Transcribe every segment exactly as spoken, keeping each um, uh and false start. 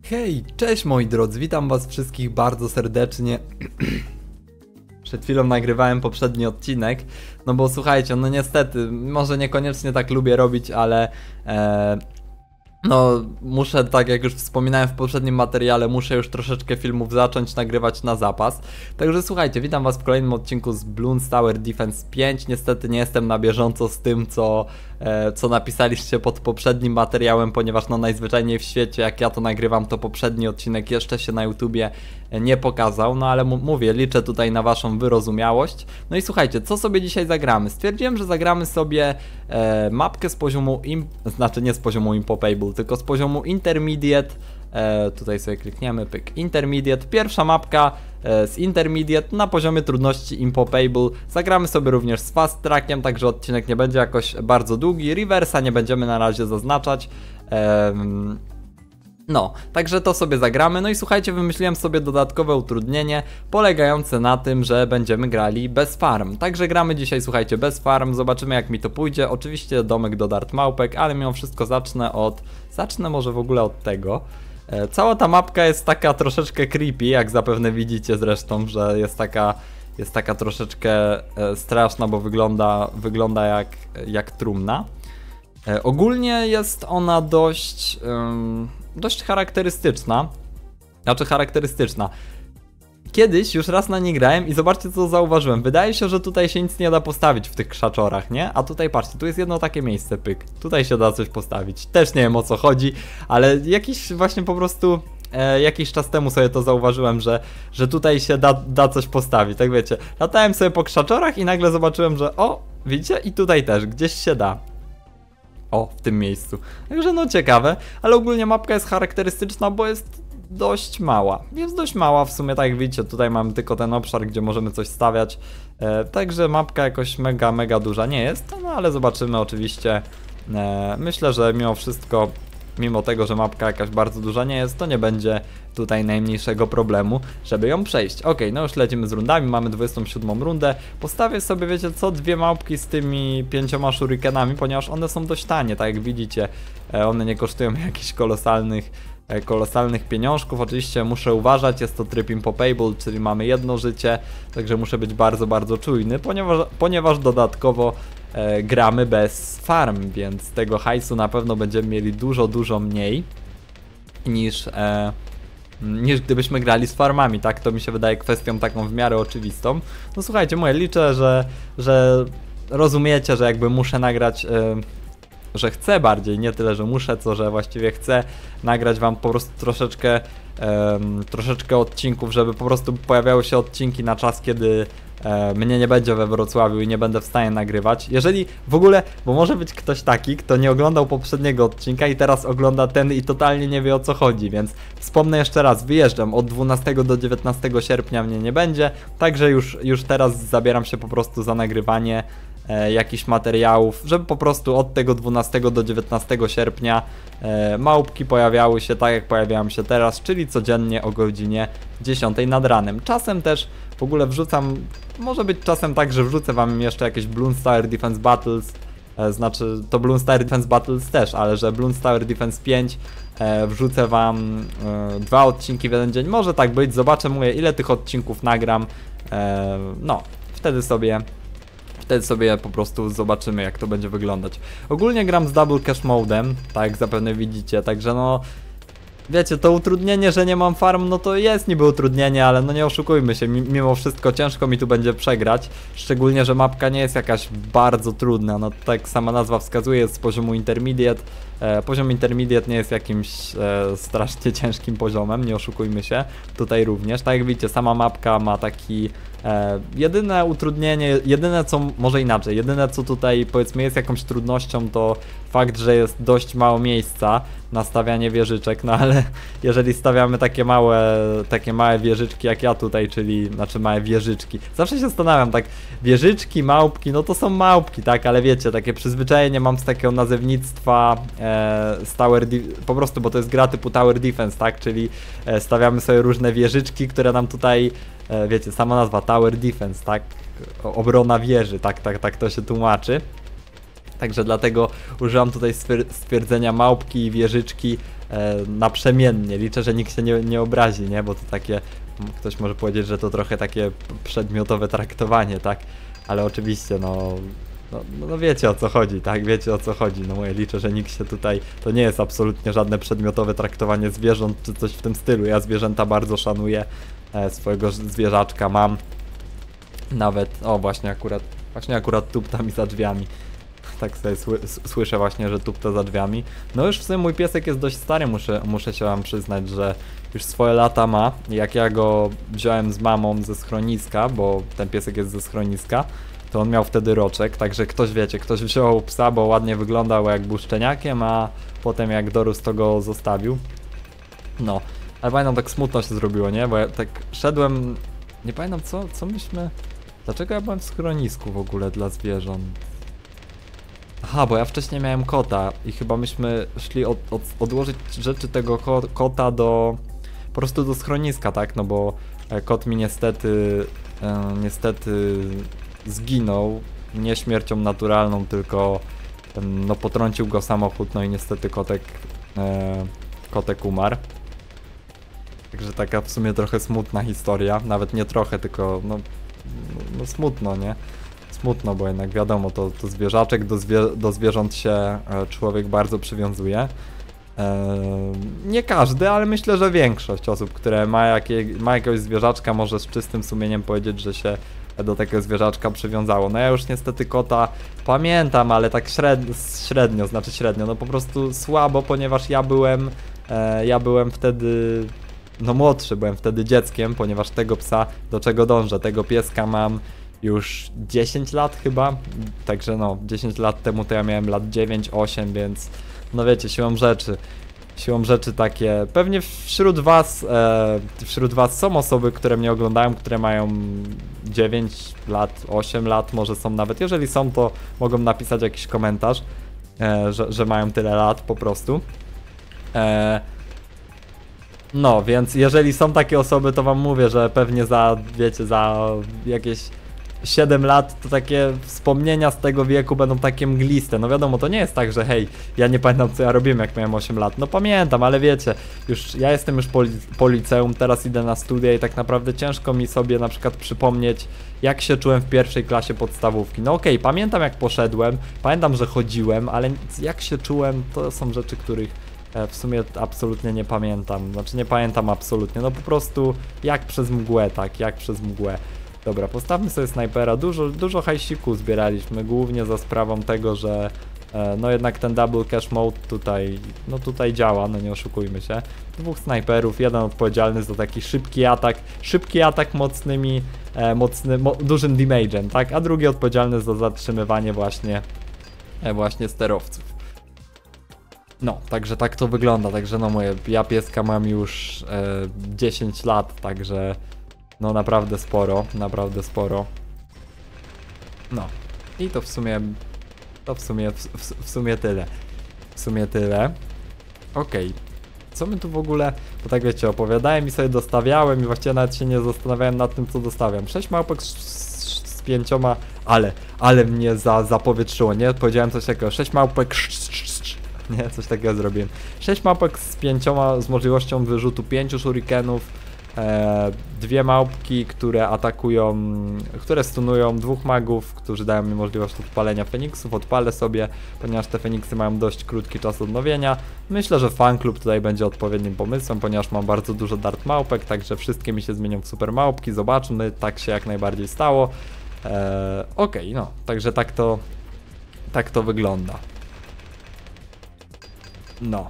Hej, cześć moi drodzy, witam was wszystkich bardzo serdecznie. Przed chwilą nagrywałem poprzedni odcinek, no bo słuchajcie, no niestety, może niekoniecznie tak lubię robić, ale e, no muszę, tak jak już wspominałem w poprzednim materiale, muszę już troszeczkę filmów zacząć nagrywać na zapas. Także słuchajcie, witam was w kolejnym odcinku z Bloons Tower Defense pięć. Niestety nie jestem na bieżąco z tym, co, e, co napisaliście pod poprzednim materiałem, ponieważ no najzwyczajniej w świecie, jak ja to nagrywam, to poprzedni odcinek jeszcze się na YouTubie nie pokazał. No ale mówię, liczę tutaj na waszą wyrozumiałość. No i słuchajcie, co sobie dzisiaj zagramy? Stwierdziłem, że zagramy sobie e, mapkę z poziomu, im, znaczy nie z poziomu Impossible, tylko z poziomu Intermediate. E, tutaj sobie klikniemy, pyk, Intermediate, pierwsza mapka e, z Intermediate na poziomie trudności Impossible. Zagramy sobie również z Fast Trackiem, także odcinek nie będzie jakoś bardzo długi. Reversa nie będziemy na razie zaznaczać. E, No, także to sobie zagramy. No i słuchajcie, wymyśliłem sobie dodatkowe utrudnienie polegające na tym, że będziemy grali bez farm. Także gramy dzisiaj, słuchajcie, bez farm. Zobaczymy, jak mi to pójdzie. Oczywiście domek do dart małpek, ale mimo wszystko zacznę od... Zacznę może w ogóle od tego. E, cała ta mapka jest taka troszeczkę creepy, jak zapewne widzicie zresztą, że jest taka... Jest taka troszeczkę e, straszna, bo wygląda, wygląda jak, jak trumna. E, ogólnie jest ona dość... Ym... dość charakterystyczna. Znaczy charakterystyczna. Kiedyś już raz na nie grałem i zobaczcie, co zauważyłem. Wydaje się, że tutaj się nic nie da postawić w tych krzaczorach, nie? A tutaj patrzcie, tu jest jedno takie miejsce, pyk. Tutaj się da coś postawić. Też nie wiem, o co chodzi, ale jakiś właśnie po prostu e, jakiś czas temu sobie to zauważyłem, że, że tutaj się da, da coś postawić. Tak wiecie, latałem sobie po krzaczorach i nagle zobaczyłem, że o, widzicie? I tutaj też, gdzieś się da. O, w tym miejscu. Także no ciekawe, ale ogólnie mapka jest charakterystyczna, bo jest dość mała. Jest dość mała, w sumie tak jak widzicie, tutaj mamy tylko ten obszar, gdzie możemy coś stawiać. E, także mapka jakoś mega, mega duża nie jest, no ale zobaczymy oczywiście. E, myślę, że mimo wszystko, mimo tego, że mapka jakaś bardzo duża nie jest, to nie będzie tutaj najmniejszego problemu, żeby ją przejść. Ok, no już lecimy z rundami, mamy dwudziestą siódmą rundę. Postawię sobie, wiecie co, dwie małpki z tymi pięcioma shurikenami, ponieważ one są dość tanie, tak jak widzicie. One nie kosztują jakichś kolosalnych, kolosalnych pieniążków. Oczywiście muszę uważać, jest to tryb Impossible, czyli mamy jedno życie, także muszę być bardzo, bardzo czujny, ponieważ, ponieważ dodatkowo e, gramy bez farm, więc tego hajsu na pewno będziemy mieli dużo, dużo mniej niż... E, niż gdybyśmy grali z farmami, tak? To mi się wydaje kwestią taką w miarę oczywistą. No słuchajcie, mówię, liczę, że, że rozumiecie, że jakby muszę nagrać, yy, że chcę bardziej, nie tyle, że muszę, co że właściwie chcę nagrać wam po prostu troszeczkę, yy, troszeczkę odcinków, żeby po prostu pojawiały się odcinki na czas, kiedy E, mnie nie będzie we Wrocławiu i nie będę w stanie nagrywać. Jeżeli w ogóle, bo może być ktoś taki, kto nie oglądał poprzedniego odcinka i teraz ogląda ten i totalnie nie wie, o co chodzi, więc wspomnę jeszcze raz, wyjeżdżam od dwunastego do dziewiętnastego sierpnia, mnie nie będzie, także już, już teraz zabieram się po prostu za nagrywanie e, jakichś materiałów, żeby po prostu od tego dwunastego do dziewiętnastego sierpnia e, małpki pojawiały się tak, jak pojawiają się teraz, czyli codziennie o godzinie dziesiątej nad ranem. Czasem też w ogóle wrzucam, może być czasem tak, że wrzucę wam jeszcze jakieś Bloons Tower Defense Battles, e, znaczy to Bloons Tower Defense Battles też, ale że Bloons Tower Defense pięć e, wrzucę wam e, dwa odcinki w jeden dzień, może tak być, zobaczę, mówię, ile tych odcinków nagram, e, no, wtedy sobie, wtedy sobie po prostu zobaczymy, jak to będzie wyglądać. Ogólnie gram z Double Cash Modem, tak jak zapewne widzicie, także no... Wiecie, to utrudnienie, że nie mam farm, no to jest niby utrudnienie, ale no nie oszukujmy się, mimo wszystko ciężko mi tu będzie przegrać. Szczególnie, że mapka nie jest jakaś bardzo trudna, no tak sama nazwa wskazuje, jest z poziomu Intermediate. E, poziom Intermediate nie jest jakimś e, strasznie ciężkim poziomem, nie oszukujmy się. Tutaj również, tak jak widzicie, sama mapka ma taki... E, jedyne utrudnienie, jedyne co, może inaczej, jedyne co tutaj powiedzmy jest jakąś trudnością, to fakt, że jest dość mało miejsca na stawianie wieżyczek, no ale jeżeli stawiamy takie małe, takie małe wieżyczki jak ja tutaj, czyli, znaczy małe wieżyczki, zawsze się zastanawiam, tak, wieżyczki, małpki, no to są małpki, tak, ale wiecie, takie przyzwyczajenie mam z takiego nazewnictwa e, z Tower, po prostu, bo to jest gra typu Tower Defense, tak, czyli e, stawiamy sobie różne wieżyczki, które nam tutaj, e, wiecie, sama nazwa Tower Defense, tak, obrona wieży, tak, tak, tak to się tłumaczy. Także dlatego użyłam tutaj stwierdzenia małpki i wieżyczki e, naprzemiennie. Liczę, że nikt się nie, nie obrazi, nie? Bo to takie, ktoś może powiedzieć, że to trochę takie przedmiotowe traktowanie, tak? Ale oczywiście, no, no, no wiecie o co chodzi, tak? Wiecie o co chodzi. No mówię, liczę, że nikt się tutaj, to nie jest absolutnie żadne przedmiotowe traktowanie zwierząt, czy coś w tym stylu. Ja zwierzęta bardzo szanuję, e, swojego zwierzaczka mam. Nawet, o właśnie akurat, właśnie akurat tupta mi za drzwiami. Tak sobie sły, słyszę właśnie, że tupta za drzwiami. No już w sumie mój piesek jest dość stary, muszę, muszę się wam przyznać, że już swoje lata ma. Jak ja go wziąłem z mamą ze schroniska, bo ten piesek jest ze schroniska, to on miał wtedy roczek, także ktoś wiecie, ktoś wziął psa, bo ładnie wyglądał, jak był szczeniakiem, a potem jak dorósł, to go zostawił. No, ale pamiętam, tak smutno się zrobiło, nie? Bo ja tak szedłem, nie pamiętam co, co myśmy... Dlaczego ja byłem w schronisku w ogóle dla zwierząt? Aha, bo ja wcześniej miałem kota i chyba myśmy szli od, od, odłożyć rzeczy tego ko kota do... po prostu do schroniska, tak? No bo kot mi niestety, e, niestety zginął, nie śmiercią naturalną, tylko e, no potrącił go samochód, no i niestety kotek, e, kotek umarł. Także taka w sumie trochę smutna historia, nawet nie trochę, tylko no, no smutno, nie? Smutno, bo jednak wiadomo, to, to zwierzaczek, do, zwie do zwierząt się e, człowiek bardzo przywiązuje. E, nie każdy, ale myślę, że większość osób, które ma, jakie, ma jakiegoś zwierzaczka, może z czystym sumieniem powiedzieć, że się do tego zwierzaczka przywiązało. No ja już niestety kota pamiętam, ale tak średnio, średnio znaczy średnio, no po prostu słabo, ponieważ ja byłem, e, ja byłem wtedy... No młodszy, byłem wtedy dzieckiem, ponieważ tego psa, do czego dążę, tego pieska mam już dziesięć lat chyba, także no, dziesięć lat temu to ja miałem lat dziewięć, osiem, więc no wiecie, siłą rzeczy, siłą rzeczy takie, pewnie wśród was, e, wśród was są osoby, które mnie oglądają, które mają dziewięć lat, osiem lat, może są nawet, jeżeli są, to mogą napisać jakiś komentarz, e, że, że mają tyle lat po prostu. E, No, więc jeżeli są takie osoby, to wam mówię, że pewnie za, wiecie, za jakieś siedem lat to takie wspomnienia z tego wieku będą takie mgliste. No wiadomo, to nie jest tak, że hej, ja nie pamiętam co ja robiłem jak miałem osiem lat. No pamiętam, ale wiecie, już ja jestem już po, po liceum, teraz idę na studia i tak naprawdę ciężko mi sobie na przykład przypomnieć, jak się czułem w pierwszej klasie podstawówki. No okej, okay, pamiętam jak poszedłem, pamiętam, że chodziłem, ale jak się czułem, to są rzeczy, których w sumie absolutnie nie pamiętam, znaczy nie pamiętam absolutnie, no po prostu jak przez mgłę, tak, jak przez mgłę. Dobra, postawmy sobie snajpera, dużo, dużo hajsiku zbieraliśmy, głównie za sprawą tego, że e, no jednak ten double cash mode tutaj, no tutaj działa, no nie oszukujmy się. Dwóch snajperów, jeden odpowiedzialny za taki szybki atak, szybki atak mocnymi, e, mocny, mo, dużym damage'em, tak, a drugi odpowiedzialny za zatrzymywanie właśnie, e, właśnie sterowców. No, także tak to wygląda, także no moje, ja pieska mam już e, dziesięć lat, także no naprawdę sporo, naprawdę sporo. No, i to w sumie, to w sumie, w, w, w sumie tyle, w sumie tyle. Okej, okay. Co my tu w ogóle, bo tak wiecie, opowiadałem i sobie dostawiałem i właściwie nawet się nie zastanawiałem nad tym, co dostawiam. Sześć małpek z, z, z pięcioma, ale, ale mnie za, zapowietrzyło, nie? Powiedziałem coś takiego, sześć małpek nie, coś takiego zrobiłem. sześć małpek z pięcioma, z możliwością wyrzutu pięciu shurikenów, e, dwie małpki, które atakują, które stunują, dwóch magów, którzy dają mi możliwość odpalenia feniksów, odpalę sobie, ponieważ te feniksy mają dość krótki czas odnowienia. Myślę, że fanklub tutaj będzie odpowiednim pomysłem, ponieważ mam bardzo dużo dart małpek, także wszystkie mi się zmienią w super małpki, zobaczmy, tak się jak najbardziej stało. E, Okej, okay, no, także tak to, tak to wygląda. No.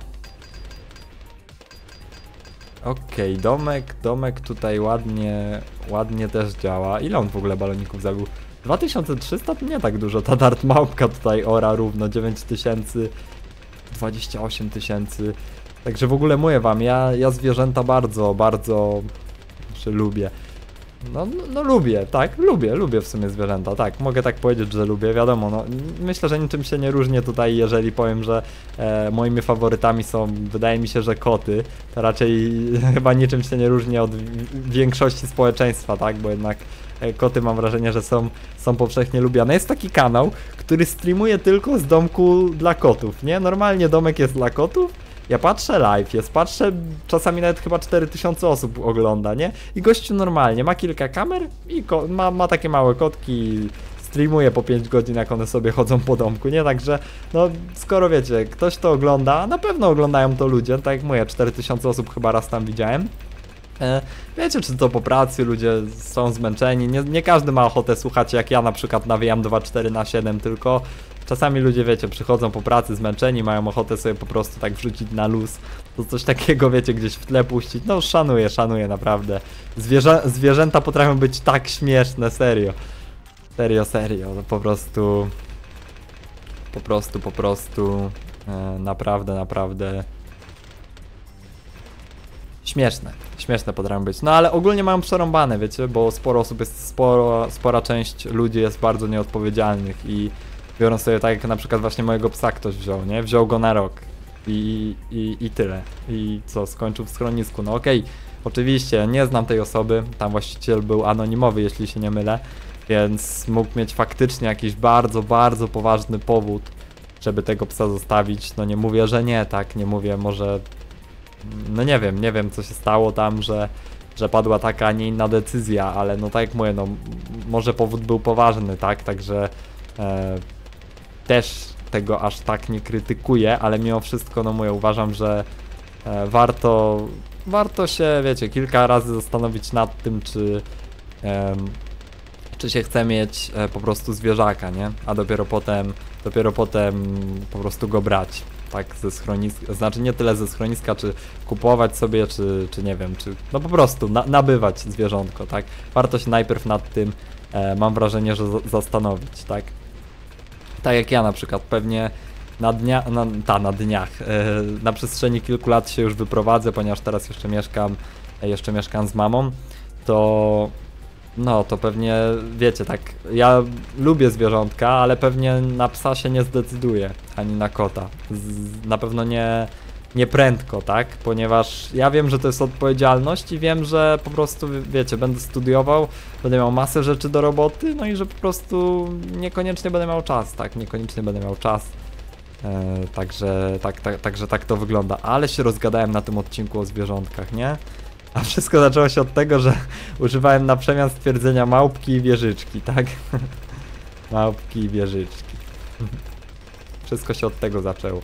Okej, okay, domek, domek tutaj ładnie, ładnie też działa. Ile on w ogóle baloników zabił? dwa tysiące trzysta to nie tak dużo, ta dart małpka tutaj ora równo dziewięć tysięcy, dwadzieścia osiem tysięcy. Także w ogóle mówię wam, ja, ja zwierzęta bardzo, bardzo znaczy, lubię. No, no, no lubię, tak, lubię, lubię w sumie zwierzęta, tak, mogę tak powiedzieć, że lubię, wiadomo, no myślę, że niczym się nie różnię tutaj, jeżeli powiem, że e, moimi faworytami są, wydaje mi się, że koty, to raczej chyba niczym się nie różni od większości społeczeństwa, tak, bo jednak e, koty mam wrażenie, że są, są powszechnie lubiane. Jest taki kanał, który streamuje tylko z domku dla kotów, nie, normalnie domek jest dla kotów, Ja patrzę live, jest, patrzę, czasami nawet chyba cztery tysiące osób ogląda, nie? I gościu normalnie ma kilka kamer i ma, ma takie małe kotki, streamuje po pięć godzin, jak one sobie chodzą po domku, nie? Także, no, skoro wiecie, ktoś to ogląda, na pewno oglądają to ludzie, tak jak mówię, cztery tysiące osób chyba raz tam widziałem. E, wiecie, czy to po pracy, ludzie są zmęczeni, nie, nie każdy ma ochotę słuchać, jak ja na przykład nawijam dwa cztery na siedem, tylko czasami ludzie, wiecie, przychodzą po pracy zmęczeni, mają ochotę sobie po prostu tak wrzucić na luz, to coś takiego, wiecie, gdzieś w tle puścić, no szanuję, szanuję naprawdę. Zwierzę, zwierzęta potrafią być tak śmieszne, serio. Serio, serio, no po prostu, po prostu, po prostu, e, naprawdę, naprawdę śmieszne, śmieszne potrafią być, no ale ogólnie mają przerąbane, wiecie, bo sporo osób jest, sporo, spora część ludzi jest bardzo nieodpowiedzialnych i biorą sobie tak jak na przykład właśnie mojego psa ktoś wziął, nie, wziął go na rok i, i, i tyle, i co, skończył w schronisku, no okej, okay. Oczywiście nie znam tej osoby, tam właściciel był anonimowy, jeśli się nie mylę, więc mógł mieć faktycznie jakiś bardzo, bardzo poważny powód, żeby tego psa zostawić. No nie mówię, że nie, tak, nie mówię, może... No nie wiem, nie wiem co się stało tam, że, że padła taka, a nie inna decyzja, ale no tak jak mówię, no może powód był poważny, tak, także e, też tego aż tak nie krytykuję, ale mimo wszystko, no mówię, uważam, że e, warto, warto się, wiecie, kilka razy zastanowić nad tym, czy... E, czy się chce mieć e, po prostu zwierzaka, nie? A dopiero potem, dopiero potem po prostu go brać, tak, ze schroniska, znaczy nie tyle ze schroniska, czy kupować sobie, czy, czy nie wiem, czy no po prostu na, nabywać zwierzątko, tak? Warto się najpierw nad tym, e, mam wrażenie, że z, zastanowić, tak? Tak jak ja na przykład, pewnie na dnia, na, ta, na dniach, e, na przestrzeni kilku lat się już wyprowadzę, ponieważ teraz jeszcze mieszkam, e, jeszcze mieszkam z mamą, to... No, to pewnie, wiecie, tak, ja lubię zwierzątka, ale pewnie na psa się nie zdecyduję, ani na kota. Z, na pewno nie, nie prędko, tak, ponieważ ja wiem, że to jest odpowiedzialność i wiem, że po prostu, wiecie, będę studiował, będę miał masę rzeczy do roboty, no i że po prostu niekoniecznie będę miał czas, tak, niekoniecznie będę miał czas. E, także, tak, tak, także tak to wygląda, ale się rozgadałem na tym odcinku o zwierzątkach, nie? A wszystko zaczęło się od tego, że używałem na przemian stwierdzenia małpki i wieżyczki, tak? Małpki i wieżyczki. Wszystko się od tego zaczęło.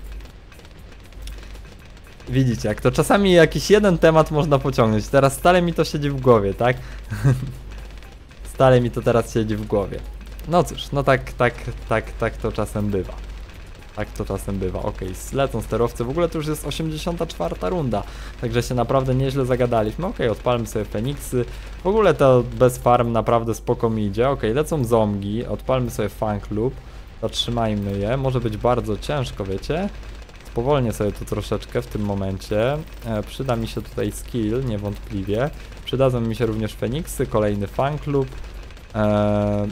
Widzicie, jak to czasami jakiś jeden temat można pociągnąć. Teraz stale mi to siedzi w głowie, tak? Stale mi to teraz siedzi w głowie. No cóż, no tak, tak, tak, tak to czasem bywa. Tak to czasem bywa. Okej, okay, lecą sterowce. W ogóle to już jest osiemdziesiąta czwarta runda. Także się naprawdę nieźle zagadaliśmy. Okej, okay, odpalmy sobie Feniksy. W ogóle to bez farm naprawdę spoko mi idzie. Okej, okay, lecą zombie. Odpalmy sobie Funk Loop. Zatrzymajmy je. Może być bardzo ciężko, wiecie? Spowolnię sobie tu troszeczkę w tym momencie. E, przyda mi się tutaj skill, niewątpliwie. Przydadzą mi się również Feniksy. Kolejny Funk Loop. E,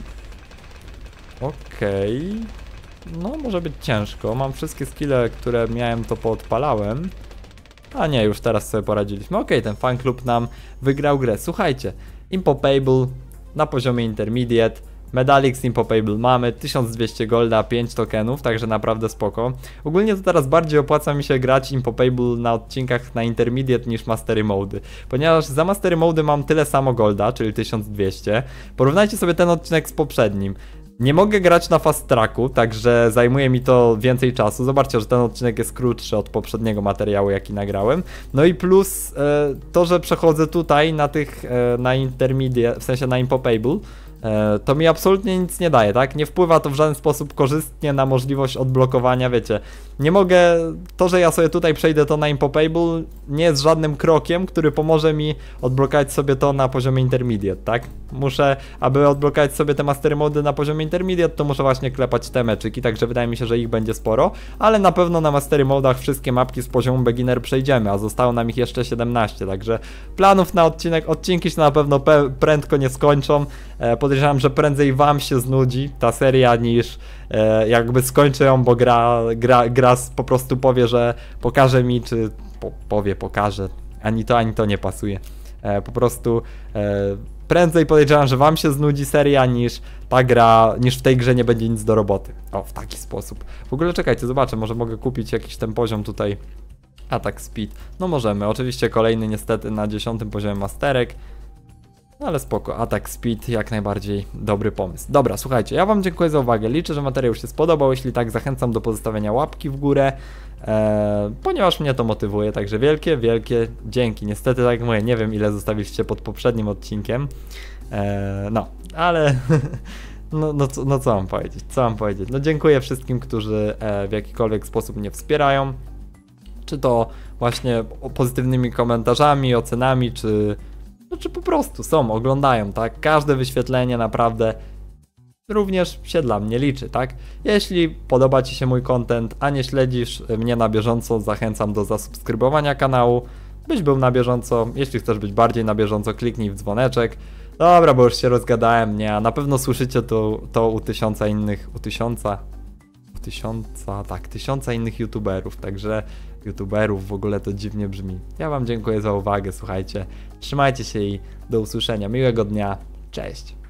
Okej. Okay. No, może być ciężko. Mam wszystkie skille, które miałem, to poodpalałem. A nie, już teraz sobie poradziliśmy. Okej, okay, ten fan klub nam wygrał grę. Słuchajcie, Impopable na poziomie Intermediate. Medalix Impopable mamy, tysiąc dwieście golda, pięć tokenów, także naprawdę spoko. Ogólnie to teraz bardziej opłaca mi się grać Impopable na odcinkach na Intermediate niż Mastery Mody, ponieważ za Mastery Mody mam tyle samo golda, czyli tysiąc dwieście. Porównajcie sobie ten odcinek z poprzednim. Nie mogę grać na fast tracku, także zajmuje mi to więcej czasu. Zobaczcie, że ten odcinek jest krótszy od poprzedniego materiału, jaki nagrałem. No i plus e, to, że przechodzę tutaj na tych, e, na Intermediate, w sensie na Impopable, e, to mi absolutnie nic nie daje, tak? Nie wpływa to w żaden sposób korzystnie na możliwość odblokowania, wiecie. Nie mogę, to, że ja sobie tutaj przejdę to na Impopable, nie jest żadnym krokiem, który pomoże mi odblokować sobie to na poziomie Intermediate, tak? Muszę, aby odblokować sobie te Mastery Mody na poziomie Intermediate, to muszę właśnie klepać te meczyki, także wydaje mi się, że ich będzie sporo, ale na pewno na Mastery Modach wszystkie mapki z poziomu Beginner przejdziemy, a zostało nam ich jeszcze siedemnaście, także planów na odcinek, odcinki się na pewno prędko nie skończą, e, podejrzewam, że prędzej wam się znudzi ta seria niż e, jakby skończę ją, bo gra, gra, gra po prostu powie, że pokaże mi, czy po, powie, pokaże, ani to, ani to nie pasuje, e, po prostu e, prędzej podejrzewam, że wam się znudzi seria niż ta gra, niż w tej grze nie będzie nic do roboty. O, w taki sposób. W ogóle czekajcie, zobaczę, może mogę kupić jakiś ten poziom tutaj Attack Speed. No możemy, oczywiście kolejny niestety na dziesiątym poziomie masterek. No ale spoko, Attack Speed jak najbardziej dobry pomysł. Dobra, słuchajcie, ja wam dziękuję za uwagę. Liczę, że materiał się spodobał. Jeśli tak, zachęcam do pozostawienia łapki w górę, e, ponieważ mnie to motywuje. Także wielkie, wielkie dzięki. Niestety, tak jak mówię, nie wiem ile zostawiliście pod poprzednim odcinkiem. E, no, ale no, no, co, no co mam powiedzieć, co mam powiedzieć. No dziękuję wszystkim, którzy e, w jakikolwiek sposób mnie wspierają. Czy to właśnie pozytywnymi komentarzami, ocenami, czy... No, czy po prostu są, oglądają, tak? Każde wyświetlenie naprawdę również się dla mnie liczy, tak? Jeśli podoba ci się mój content, a nie śledzisz mnie na bieżąco, zachęcam do zasubskrybowania kanału, byś był na bieżąco. Jeśli chcesz być bardziej na bieżąco, kliknij w dzwoneczek. Dobra, bo już się rozgadałem, nie? A na pewno słyszycie to, to u tysiąca innych, u tysiąca, u tysiąca, tak, tysiąca innych youtuberów, także youtuberów w ogóle to dziwnie brzmi. Ja wam dziękuję za uwagę, słuchajcie, trzymajcie się i do usłyszenia, miłego dnia, cześć!